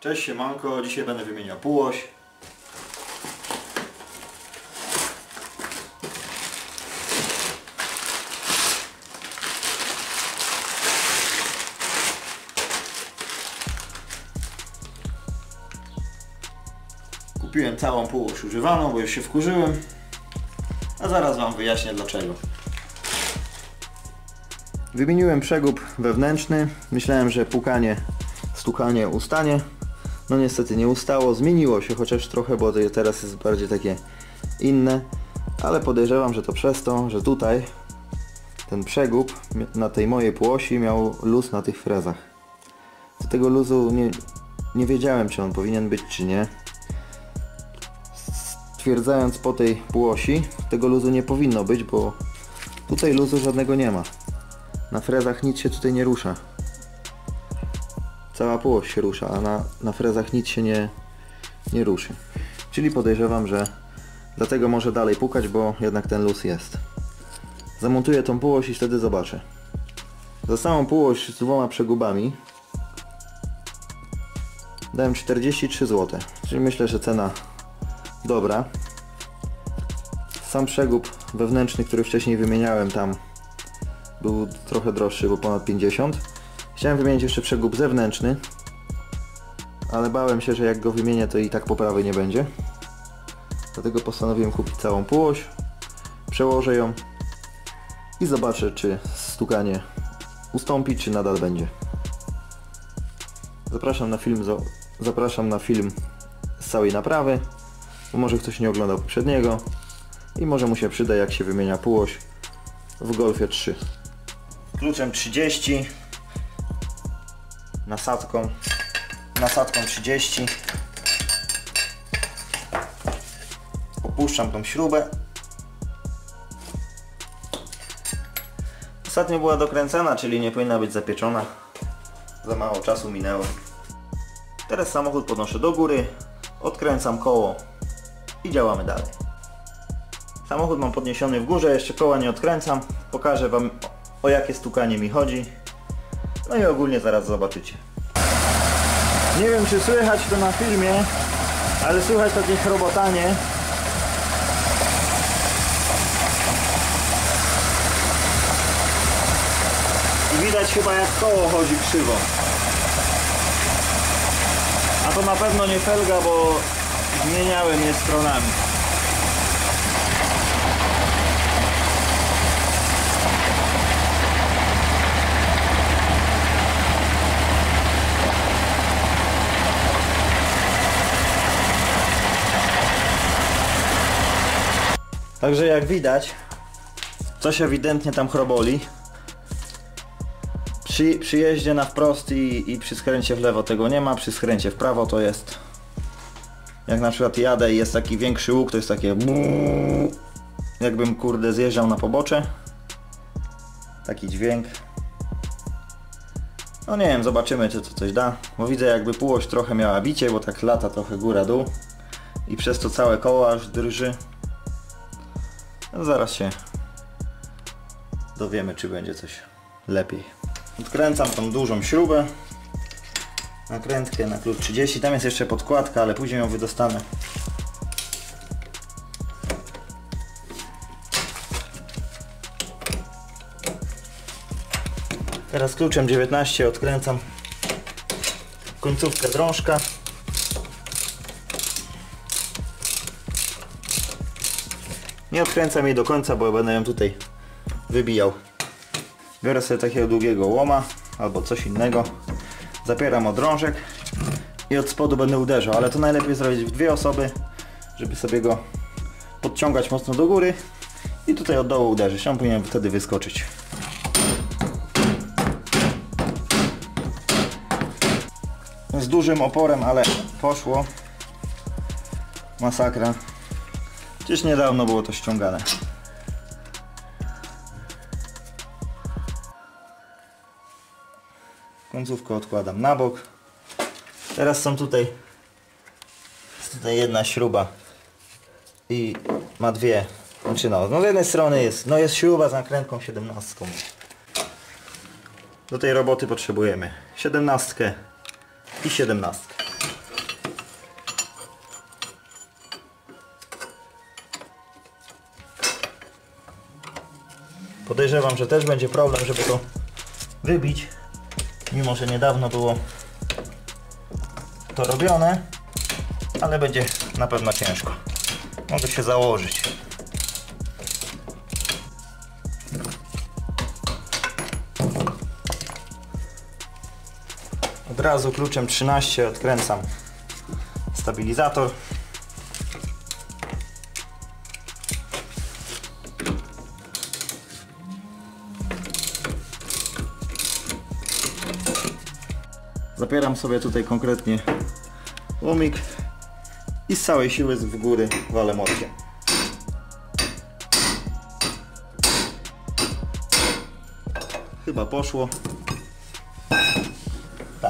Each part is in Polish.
Cześć, siemanko, dzisiaj będę wymieniał półoś. Kupiłem całą półoś używaną, bo już się wkurzyłem. A zaraz Wam wyjaśnię dlaczego. Wymieniłem przegub wewnętrzny. Myślałem, że pukanie, stukanie ustanie. No niestety nie ustało. Zmieniło się chociaż trochę, bo teraz jest bardziej takie inne. Ale podejrzewam, że to przez to, że tutaj ten przegub na tej mojej półosi miał luz na tych frezach. Do tego luzu nie wiedziałem, czy on powinien być, czy nie. Stwierdzając po tej półosi, tego luzu nie powinno być, bo tutaj luzu żadnego nie ma. Na frezach nic się tutaj nie rusza. Cała półoś się rusza, a na frezach nic się nie ruszy. Czyli podejrzewam, że dlatego może dalej pukać, bo jednak ten luz jest. Zamontuję tą półoś i wtedy zobaczę. Za samą półoś z dwoma przegubami dałem 43 zł. Czyli myślę, że cena dobra. Sam przegub wewnętrzny, który wcześniej wymieniałem, tam był trochę droższy, bo ponad 50. Chciałem wymienić jeszcze przegub zewnętrzny, ale bałem się, że jak go wymienię, to i tak poprawy nie będzie. Dlatego postanowiłem kupić całą półoś, przełożę ją i zobaczę, czy stukanie ustąpi, czy nadal będzie. Zapraszam na film z całej naprawy, bo może ktoś nie oglądał poprzedniego i może mu się przyda, jak się wymienia półoś w Golfie 3. Kluczem 30, nasadką 30 opuszczam tą śrubę. Ostatnio była dokręcana, czyli nie powinna być zapieczona. Za mało czasu minęło. Teraz samochód podnoszę do góry, odkręcam koło i działamy dalej. Samochód mam podniesiony w górze, jeszcze koła nie odkręcam. Pokażę Wam, o jakie stukanie mi chodzi. No i ogólnie zaraz zobaczycie. Nie wiem, czy słychać to na filmie, ale słychać takie chrobotanie. I widać chyba, jak koło chodzi krzywo. A to na pewno nie felga, bo zmieniałem je stronami. Także jak coś ewidentnie tam chroboli. Przy jeździe na wprost i przy skręcie w lewo tego nie ma, przy skręcie w prawo to jest. Jak na przykład jadę i jest taki większy łuk, to jest takie jakbym kurde zjeżdżał na pobocze. Taki dźwięk. No nie wiem, zobaczymy, czy to coś da. Bo widzę, jakby półoś trochę miała bicie, bo tak lata trochę góra-dół. I przez to całe koło aż drży. No zaraz się dowiemy, czy będzie coś lepiej. Odkręcam tą dużą śrubę. Nakrętkę na klucz 30. Tam jest jeszcze podkładka, ale później ją wydostanę. Teraz kluczem 19 odkręcam końcówkę drążka. Nie odkręcam jej do końca, bo będę ją tutaj wybijał. Biorę sobie takiego długiego łoma albo coś innego. Zapieram o drążek i od spodu będę uderzał, ale to najlepiej zrobić w dwie osoby, żeby sobie go podciągać mocno do góry i tutaj od dołu uderzyć. On powinien wtedy wyskoczyć. Z dużym oporem, ale poszło. Masakra. Przecież niedawno było to ściągane. Końcówkę odkładam na bok. Teraz są tutaj jedna śruba i ma dwie. Znaczy no z jednej strony jest śruba z nakrętką 17. Do tej roboty potrzebujemy 17 i 17. podejrzewam, że też będzie problem, żeby to wybić, mimo że niedawno było to robione, ale będzie na pewno ciężko. Mogę się założyć. Od razu kluczem 13 odkręcam stabilizator. Zapieram sobie tutaj konkretnie łomik i z całej siły w góry walę młotkiem. Chyba poszło. Tak.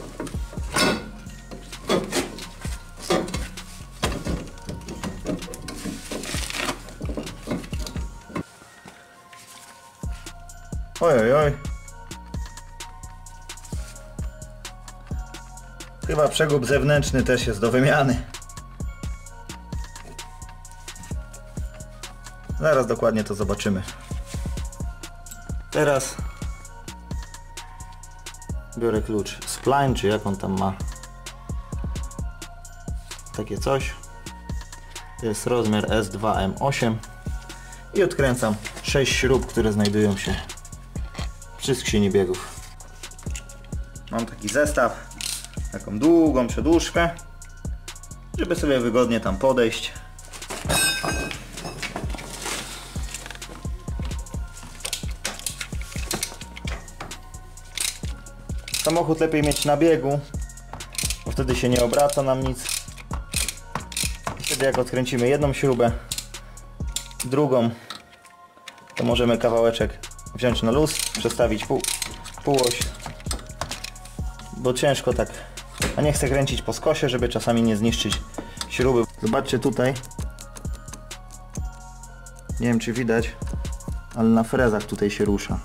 Oj. Chyba przegub zewnętrzny też jest do wymiany. Zaraz dokładnie to zobaczymy. Teraz biorę klucz spline, czy jak on tam ma. Takie coś. To jest rozmiar S2M8 i odkręcam 6 śrub, które znajdują się przy skrzyni biegów. Mam taki zestaw, taką długą przedłużkę, żeby sobie wygodnie tam podejść. Samochód lepiej mieć na biegu, bo wtedy się nie obraca nam nic. I wtedy jak odkręcimy jedną śrubę, drugą, to możemy kawałeczek wziąć na luz, przestawić półoś, bo ciężko tak, a nie chcę kręcić po skosie, żeby czasami nie zniszczyć śruby. Zobaczcie tutaj, nie wiem czy widać, ale na frezach tutaj się rusza.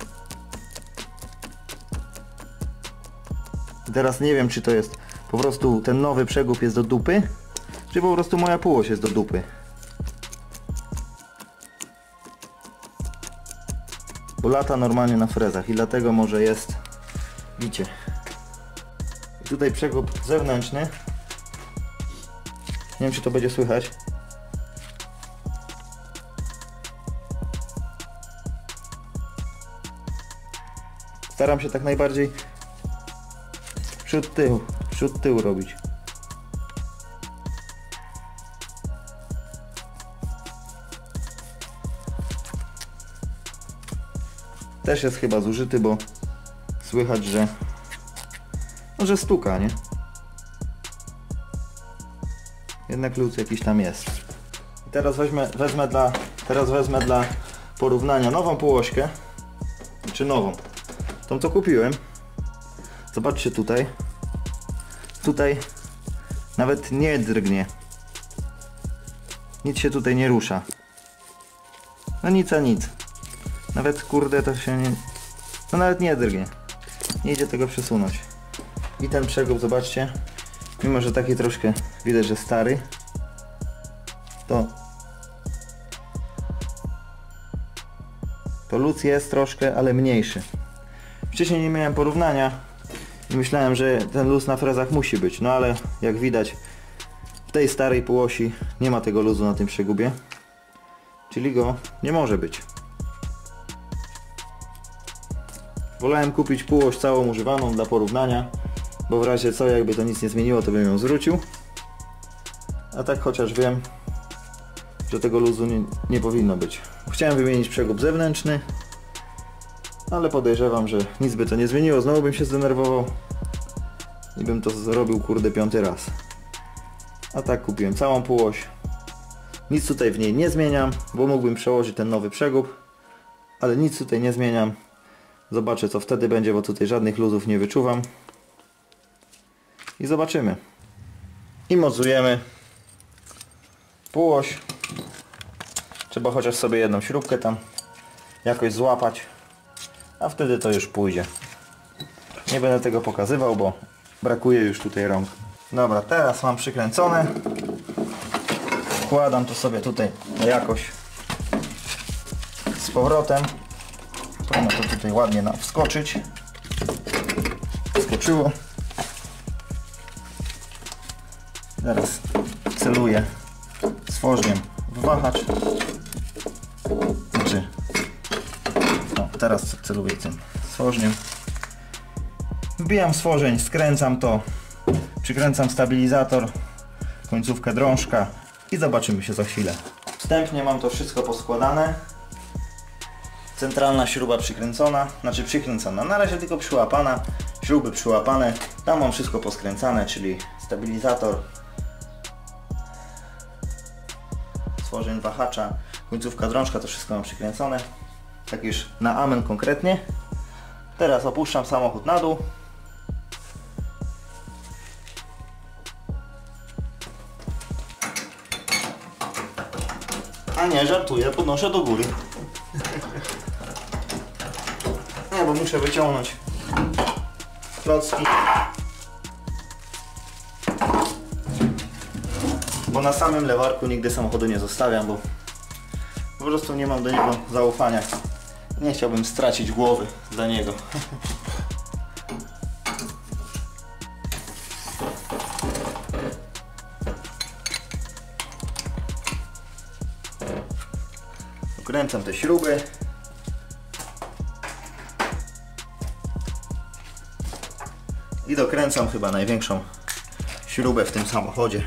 Teraz nie wiem, czy to jest po prostu ten nowy przegub jest do dupy, czy po prostu moja półoś jest do dupy. Bo lata normalnie na frezach i dlatego może jest, widzicie. I tutaj przegub zewnętrzny. Nie wiem, czy to będzie słychać. Staram się tak najbardziej przód tył robić. Też jest chyba zużyty, bo słychać, że może stuka, nie? Jednak luz jakiś tam jest. I teraz wezmę dla porównania nową półośkę, czy nową, tą co kupiłem. Zobaczcie tutaj. Tutaj nawet nie drgnie. Nic się tutaj nie rusza. No nic a nic. Nawet kurde to się nie... No nawet nie drgnie. Nie idzie tego przesunąć. I ten przegub, zobaczcie. Mimo że taki troszkę widać, że stary, to luz jest troszkę, ale mniejszy. Wcześniej nie miałem porównania i myślałem, że ten luz na frezach musi być, no ale jak widać w tej starej półosi nie ma tego luzu na tym przegubie, czyli go nie może być. Wolałem kupić półoś całą używaną dla porównania, bo w razie co, jakby to nic nie zmieniło, to bym ją zwrócił. A tak chociaż wiem, że tego luzu nie powinno być. Chciałem wymienić przegub zewnętrzny, ale podejrzewam, że nic by to nie zmieniło. Znowu bym się zdenerwował i bym to zrobił kurde 5. raz. A tak kupiłem całą półoś. Nic tutaj w niej nie zmieniam, bo mógłbym przełożyć ten nowy przegub, ale nic tutaj nie zmieniam. Zobaczę co wtedy będzie, bo tutaj żadnych luzów nie wyczuwam. I zobaczymy. I mocujemy półoś. Trzeba chociaż sobie jedną śrubkę tam jakoś złapać, a wtedy to już pójdzie. Nie będę tego pokazywał, bo brakuje już tutaj rąk. Dobra, teraz mam przykręcone. Wkładam to sobie tutaj jakoś z powrotem. Powinno to tutaj ładnie nam wskoczyć. Wskoczyło. Teraz celuję stworzkiem w wahacz. Znaczy, no, teraz celuję tym stworzeniem. Wbijam stworzeń, skręcam to, przykręcam stabilizator, końcówkę drążka i zobaczymy się za chwilę. Wstępnie mam to wszystko poskładane. Centralna śruba przykręcona, znaczy przykręcona, na razie tylko przyłapana, śruby przyłapane. Tam mam wszystko poskręcane, czyli stabilizator, stworzeń wahacza, końcówka drążka, to wszystko mam przykręcone. Tak już na amen konkretnie. Teraz opuszczam samochód na dół. A nie, żartuję, podnoszę do góry. Nie, bo muszę wyciągnąć klocki. Bo na samym lewarku nigdy samochodu nie zostawiam, bo po prostu nie mam do niego zaufania. Nie chciałbym stracić głowy za niego. Ukręcam te śruby. I dokręcam chyba największą śrubę w tym samochodzie.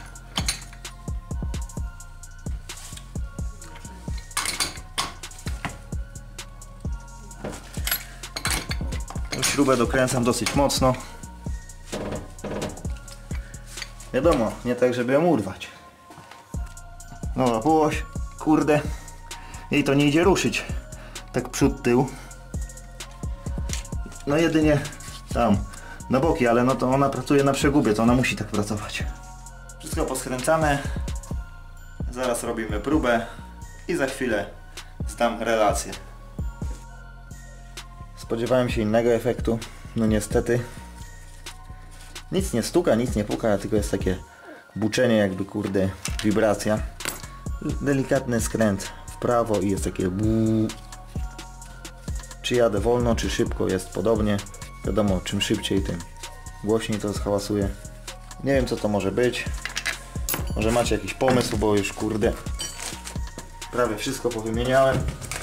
Tę śrubę dokręcam dosyć mocno. Wiadomo, nie tak, żeby ją urwać. Dobra, półoś, kurde. Jej to nie idzie ruszyć. Tak przód, tył. No jedynie tam, na boki, ale no to ona pracuje na przegubie, to ona musi tak pracować. Wszystko poskręcane. Zaraz robimy próbę i za chwilę zdam relację. Spodziewałem się innego efektu, no niestety. Nic nie stuka, nic nie puka, tylko jest takie buczenie, jakby kurde wibracja. Delikatny skręt w prawo i jest takie buu. Czy jadę wolno, czy szybko, jest podobnie. Wiadomo, czym szybciej, tym głośniej to zhałasuje. Nie wiem, co to może być. Może macie jakiś pomysł, bo już kurde prawie wszystko powymieniałem.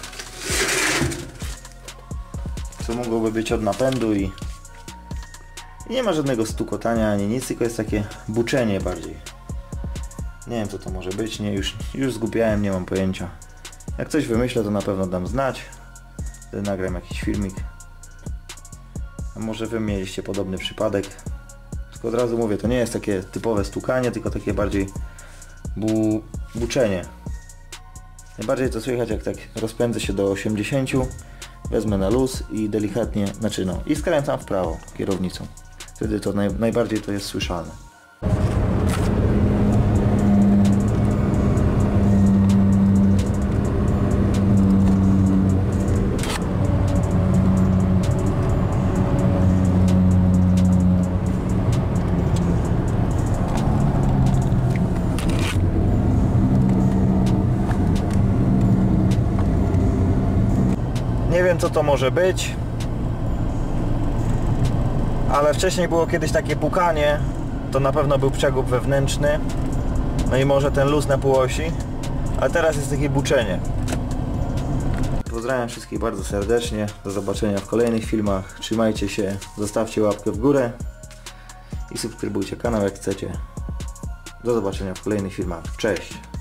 Co mogłoby być od napędu i nie ma żadnego stukotania ani nic, tylko jest takie buczenie bardziej. Nie wiem, co to może być, nie, już zgubiałem, nie mam pojęcia. Jak coś wymyślę, to na pewno dam znać. Wtedy nagram jakiś filmik. A może wy mieliście podobny przypadek. Tylko od razu mówię, to nie jest takie typowe stukanie, tylko takie bardziej buczenie. Najbardziej to słychać, jak tak rozpędzę się do 80, wezmę na luz i delikatnie, znaczy no, i skręcam w prawo kierownicą. Wtedy to najbardziej to jest słyszalne. Nie wiem, co to może być, ale wcześniej było kiedyś takie pukanie, to na pewno był przegub wewnętrzny, no i może ten luz na półosi, a teraz jest takie buczenie. Pozdrawiam wszystkich bardzo serdecznie, do zobaczenia w kolejnych filmach, trzymajcie się, zostawcie łapkę w górę i subskrybujcie kanał jak chcecie. Do zobaczenia w kolejnych filmach, cześć!